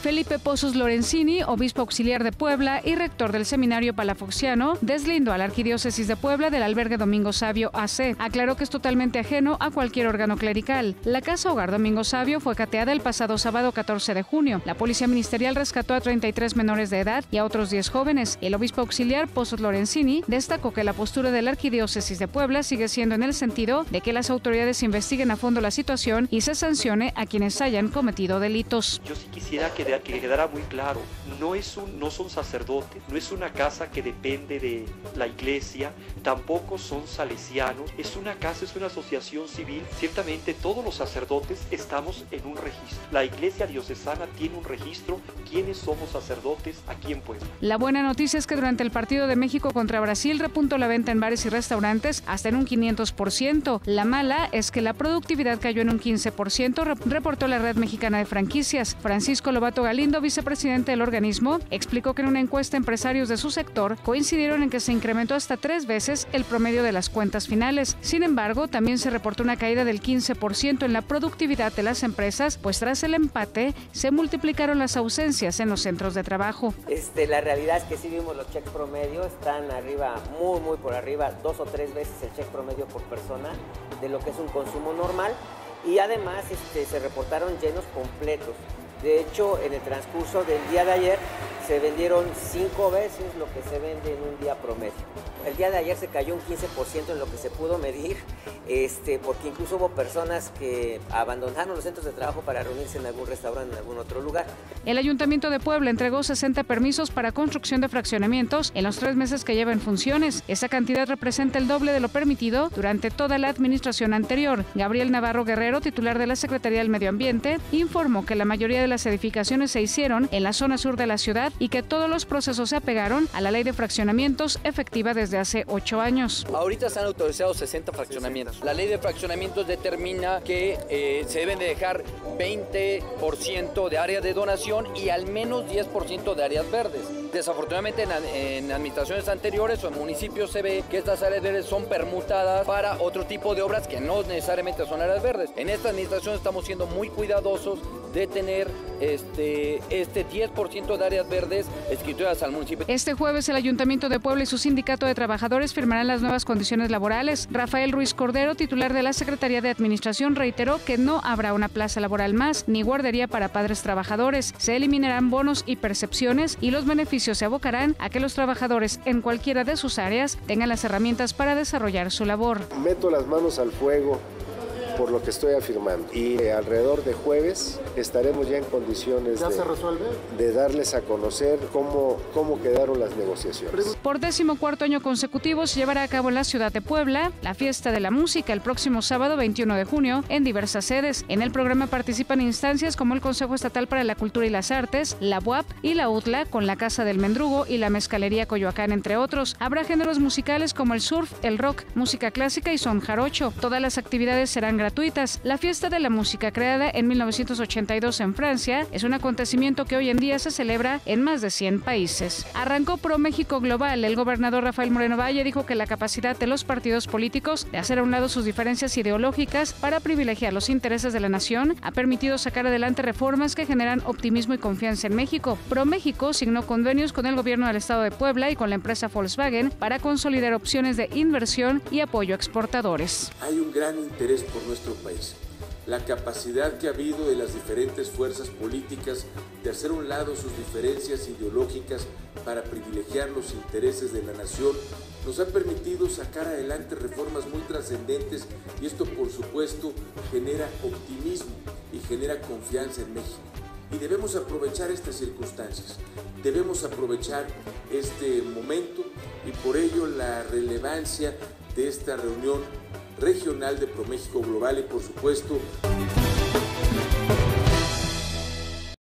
Felipe Pozos Lorenzini, obispo auxiliar de Puebla y rector del Seminario Palafoxiano, deslindó a la Arquidiócesis de Puebla del albergue Domingo Savio AC. Aclaró que es totalmente ajeno a cualquier órgano clerical. La Casa Hogar Domingo Savio fue cateada el pasado sábado 14 de junio. La Policía Ministerial rescató a 33 menores de edad y a otros 10 jóvenes. El obispo auxiliar Pozos Lorenzini destacó que la postura de la Arquidiócesis de Puebla sigue siendo en el sentido de que las autoridades investiguen a fondo la situación y se sancione a quienes hayan cometido delitos. Yo sí quisiera que quedara muy claro, no son sacerdotes, no es una casa que depende de la iglesia, tampoco son salesianos, es una casa, es una asociación civil. Ciertamente todos los sacerdotes estamos en un registro. La iglesia diocesana tiene un registro, quiénes somos sacerdotes aquí en Puebla. La buena noticia es que durante el partido de México contra Brasil repuntó la venta en bares y restaurantes hasta en un 500%. La mala es que la productividad cayó en un 15%, reportó la Red Mexicana de Franquicias. Francisco Lobato Galindo, vicepresidente del organismo, explicó que en una encuesta empresarios de su sector coincidieron en que se incrementó hasta 3 veces el promedio de las cuentas finales. Sin embargo, también se reportó una caída del 15% en la productividad de las empresas, pues tras el empate se multiplicaron las ausencias en los centros de trabajo. La realidad es que sí vimos los cheques promedio, están arriba, muy por arriba, 2 o 3 veces el cheque promedio por persona de lo que es un consumo normal, y además se reportaron llenos completos. De hecho, en el transcurso del día de ayer se vendieron 5 veces lo que se vende en un día promedio. El día de ayer se cayó un 15% en lo que se pudo medir, porque incluso hubo personas que abandonaron los centros de trabajo para reunirse en algún restaurante, en algún otro lugar. El Ayuntamiento de Puebla entregó 60 permisos para construcción de fraccionamientos en los 3 meses que lleva en funciones. Esa cantidad representa el doble de lo permitido durante toda la administración anterior. Gabriel Navarro Guerrero, titular de la Secretaría del Medio Ambiente, informó que la mayoría de las edificaciones se hicieron en la zona sur de la ciudad y que todos los procesos se apegaron a la ley de fraccionamientos efectiva desde hace 8 años. Ahorita se han autorizado 60 fraccionamientos. La ley de fraccionamientos determina que se deben de dejar 20% de áreas de donación y al menos 10% de áreas verdes. Desafortunadamente en administraciones anteriores o en municipios se ve que estas áreas verdes son permutadas para otro tipo de obras que no necesariamente son áreas verdes. En esta administración estamos siendo muy cuidadosos de tener este 10% de áreas verdes escrituras al municipio. Este jueves el Ayuntamiento de Puebla y su sindicato de trabajadores firmarán las nuevas condiciones laborales. Rafael Ruiz Cordero, titular de la Secretaría de Administración, reiteró que no habrá una plaza laboral más ni guardería para padres trabajadores. Se eliminarán bonos y percepciones y los beneficios se abocarán a que los trabajadores en cualquiera de sus áreas tengan las herramientas para desarrollar su labor. Meto las manos al fuego por lo que estoy afirmando, y alrededor de jueves estaremos ya en condiciones de darles a conocer cómo quedaron las negociaciones. Por 14º año consecutivo se llevará a cabo en la ciudad de Puebla la Fiesta de la Música el próximo sábado 21 de junio en diversas sedes. En el programa participan instancias como el Consejo Estatal para la Cultura y las Artes, la UAP y la UTLA, con la Casa del Mendrugo y la Mezcalería Coyoacán, entre otros. Habrá géneros musicales como el surf, el rock, música clásica y son jarocho. Todas las actividades serán gratuitas. La Fiesta de la Música, creada en 1982 en Francia, es un acontecimiento que hoy en día se celebra en más de 100 países. Arrancó Pro México Global. El gobernador Rafael Moreno Valle dijo que la capacidad de los partidos políticos de hacer a un lado sus diferencias ideológicas para privilegiar los intereses de la nación ha permitido sacar adelante reformas que generan optimismo y confianza en México. Pro México signó convenios con el gobierno del estado de Puebla y con la empresa Volkswagen para consolidar opciones de inversión y apoyo a exportadores. Hay un gran interés por nuestro país. La capacidad que ha habido de las diferentes fuerzas políticas de hacer a un lado sus diferencias ideológicas para privilegiar los intereses de la nación nos ha permitido sacar adelante reformas muy trascendentes, y esto por supuesto genera optimismo y genera confianza en México. Y debemos aprovechar estas circunstancias, debemos aprovechar este momento, y por ello la relevancia de esta reunión regional de Pro México Global y por supuesto